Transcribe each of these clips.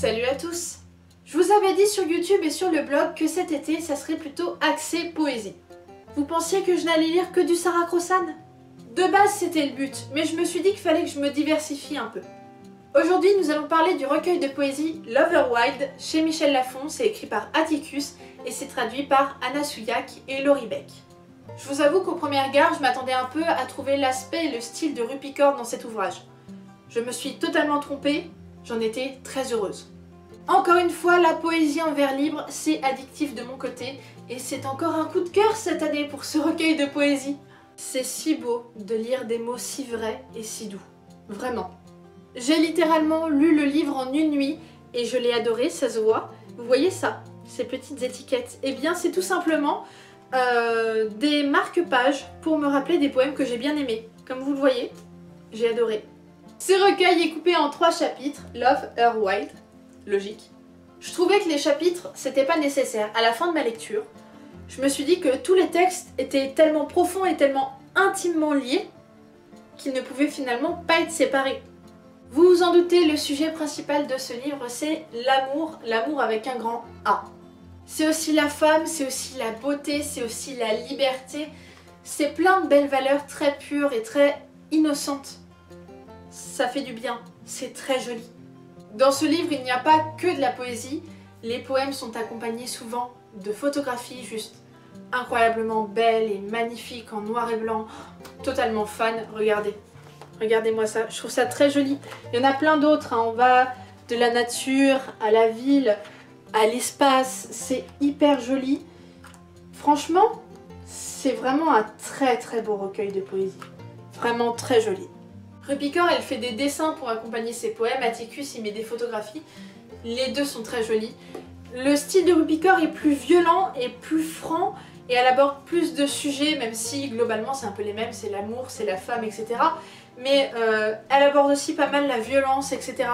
Salut à tous! Je vous avais dit sur YouTube et sur le blog que cet été, ça serait plutôt axé poésie. Vous pensiez que je n'allais lire que du Sarah Crossan? De base, c'était le but, mais je me suis dit qu'il fallait que je me diversifie un peu. Aujourd'hui, nous allons parler du recueil de poésie Lover Wild chez Michel Lafon. C'est écrit par Atticus et c'est traduit par Anna Souillac et Laurie Beck. Je vous avoue qu'au premier regard, je m'attendais un peu à trouver l'aspect et le style de Rupicore dans cet ouvrage. Je me suis totalement trompée, j'en étais très heureuse. Encore une fois, la poésie en vers libre, c'est addictif de mon côté et c'est encore un coup de cœur cette année pour ce recueil de poésie. C'est si beau de lire des mots si vrais et si doux. Vraiment. J'ai littéralement lu le livre en une nuit et je l'ai adoré, ça se voit. Vous voyez ça, ces petites étiquettes? Eh bien, c'est tout simplement des marque-pages pour me rappeler des poèmes que j'ai bien aimés. Comme vous le voyez, j'ai adoré. Ce recueil est coupé en 3 chapitres, Love Her Wild, logique. Je trouvais que les chapitres, c'était pas nécessaire. À la fin de ma lecture, je me suis dit que tous les textes étaient tellement profonds et tellement intimement liés qu'ils ne pouvaient finalement pas être séparés. Vous vous en doutez, le sujet principal de ce livre, c'est l'amour, l'amour avec un grand A. C'est aussi la femme, c'est aussi la beauté, c'est aussi la liberté. C'est plein de belles valeurs très pures et très innocentes. Ça fait du bien, c'est très joli. Dans ce livre, il n'y a pas que de la poésie. Les poèmes sont accompagnés souvent de photographies juste incroyablement belles et magnifiques en noir et blanc. Totalement fan, regardez. Regardez-moi ça, je trouve ça très joli. Il y en a plein d'autres, hein. On va de la nature à la ville, à l'espace. C'est hyper joli. Franchement, c'est vraiment un très très beau recueil de poésie. Vraiment très joli. Rupicore, elle fait des dessins pour accompagner ses poèmes. Atticus, il met des photographies. Les deux sont très jolis. Le style de Rupicore est plus violent et plus franc et elle aborde plus de sujets, même si globalement c'est un peu les mêmes, c'est l'amour, c'est la femme, etc. Mais elle aborde aussi pas mal la violence, etc.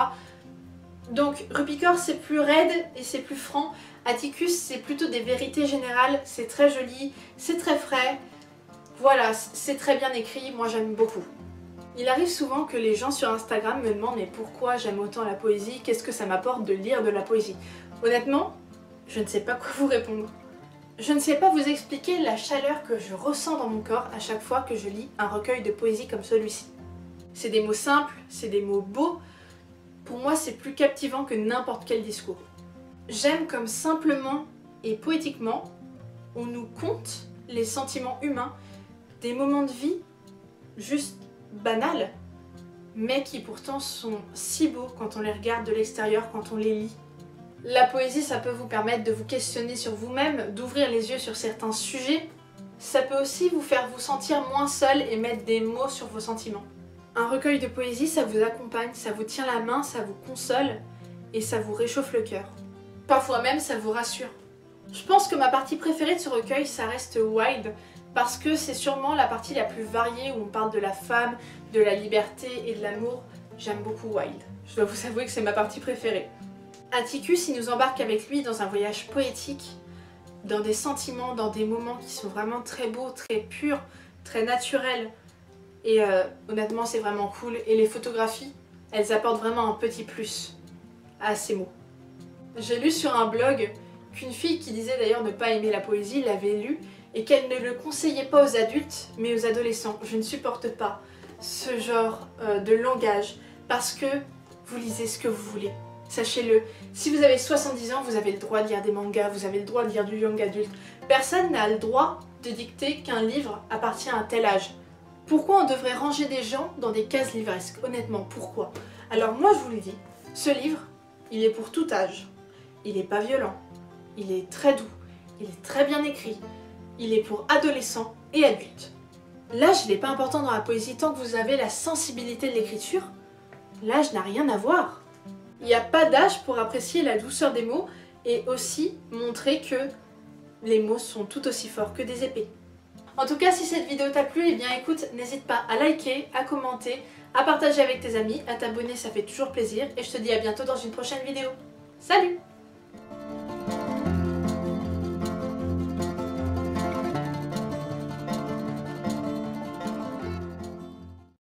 Donc Rupicore c'est plus raide et c'est plus franc. Atticus c'est plutôt des vérités générales, c'est très joli, c'est très frais. Voilà, c'est très bien écrit, moi j'aime beaucoup. Il arrive souvent que les gens sur Instagram me demandent mais pourquoi j'aime autant la poésie, qu'est-ce que ça m'apporte de lire de la poésie. Honnêtement, je ne sais pas quoi vous répondre. Je ne sais pas vous expliquer la chaleur que je ressens dans mon corps à chaque fois que je lis un recueil de poésie comme celui-ci. C'est des mots simples, c'est des mots beaux. Pour moi, c'est plus captivant que n'importe quel discours. J'aime comme simplement et poétiquement, on nous conte les sentiments humains, des moments de vie juste banals, mais qui pourtant sont si beaux quand on les regarde de l'extérieur, quand on les lit. La poésie, ça peut vous permettre de vous questionner sur vous-même, d'ouvrir les yeux sur certains sujets. Ça peut aussi vous faire vous sentir moins seul et mettre des mots sur vos sentiments. Un recueil de poésie, ça vous accompagne, ça vous tient la main, ça vous console et ça vous réchauffe le cœur. Parfois même, ça vous rassure. Je pense que ma partie préférée de ce recueil, ça reste Wild, parce que c'est sûrement la partie la plus variée où on parle de la femme, de la liberté et de l'amour. J'aime beaucoup Wild. Je dois vous avouer que c'est ma partie préférée. Atticus, il nous embarque avec lui dans un voyage poétique, dans des sentiments, dans des moments qui sont vraiment très beaux, très purs, très naturels. Et honnêtement, c'est vraiment cool. Et les photographies, elles apportent vraiment un petit plus à ces mots. J'ai lu sur un blog qu'une fille qui disait d'ailleurs ne pas aimer la poésie l'avait lu et qu'elle ne le conseillait pas aux adultes, mais aux adolescents. Je ne supporte pas ce genre de langage parce que vous lisez ce que vous voulez. Sachez-le, si vous avez 70 ans, vous avez le droit de lire des mangas, vous avez le droit de lire du young adulte. Personne n'a le droit de dicter qu'un livre appartient à un tel âge. Pourquoi on devrait ranger des gens dans des cases livresques? Honnêtement, pourquoi? Alors moi je vous le dis, ce livre, il est pour tout âge. Il n'est pas violent, il est très doux, il est très bien écrit, il est pour adolescents et adultes. L'âge n'est pas important dans la poésie tant que vous avez la sensibilité de l'écriture. L'âge n'a rien à voir. Il n'y a pas d'âge pour apprécier la douceur des mots et aussi montrer que les mots sont tout aussi forts que des épées. En tout cas, si cette vidéo t'a plu, eh bien écoute, n'hésite pas à liker, à commenter, à partager avec tes amis, à t'abonner, ça fait toujours plaisir et je te dis à bientôt dans une prochaine vidéo. Salut!